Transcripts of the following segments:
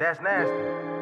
That's nasty.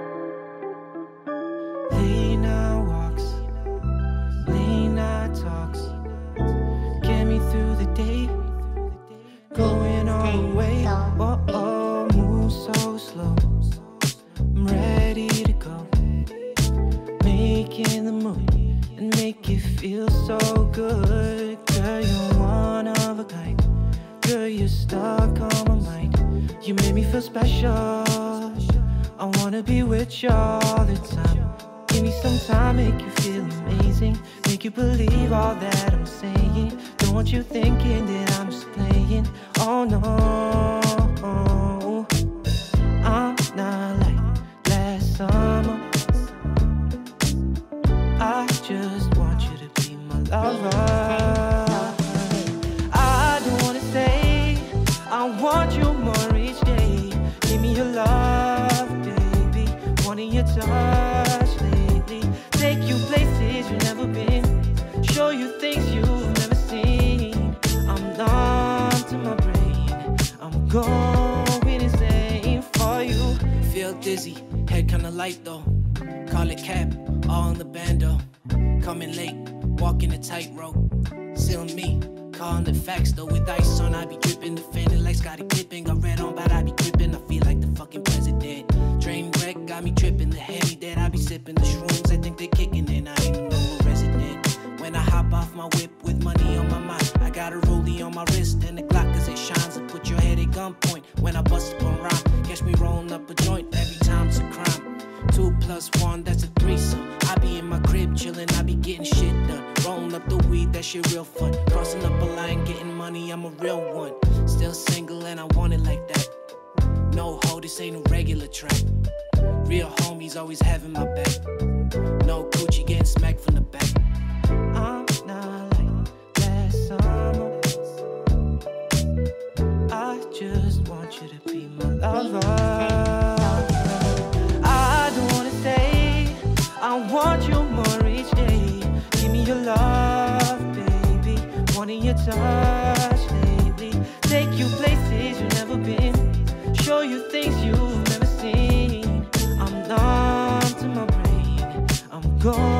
Late night walks, late night talks, get me through the day, going all the way. Oh, oh, move so slow, I'm ready to go, making the move and make it feel so good. Girl, you're one of a kind, girl, you're stuck on my mind. You made me feel special, I wanna be with you all the time. Give me some time, make you feel amazing, make you believe all that I'm saying. Don't want you thinking that I'm just playing. Oh no, I'm not like last summer. I just want you to be my lover. I don't wanna say I want you more each day. Give me your love, baby, wanting your touch lately. Take you places you've never been, show you things you've never seen. I'm numb to my brain, I'm going insane for you. Feel dizzy, head kinda light though, call it cap, all in the bando. Coming late, walking a tightrope, still me, calling it facts though. With ice on, I be dripping, defending like Scottie Pippen. Got red on, but I be gripping, I feel like the fucking president. Train wreck, got me tripping, the Henny that I be sipping. The shrooms, I think they kicking in, I ain't no resident. When I hop off my whip with money on my mind, I got a rollie on my wrist and the Glock cause it shines and put your head at gunpoint. When I bust up on rhyme, catch me rolling up a joint, every time it's a crime. 2 + 1, that's a threesome. I be in my crib chillin', I be getting shit done. Rolling up the weed, that shit real fun. Crossing up a line, getting money, I'm a real one. Still single and I want it like that. No ho, this ain't a regular track. Real homies always having my back. No Gucci getting smacked from the back. I'm not like last summer. I just want you to be my lover. I want you more each day. Give me your love, baby, wanting your touch lately. Take you places you've never been, show you things you've never seen. I'm numb to my brain, I'm gone.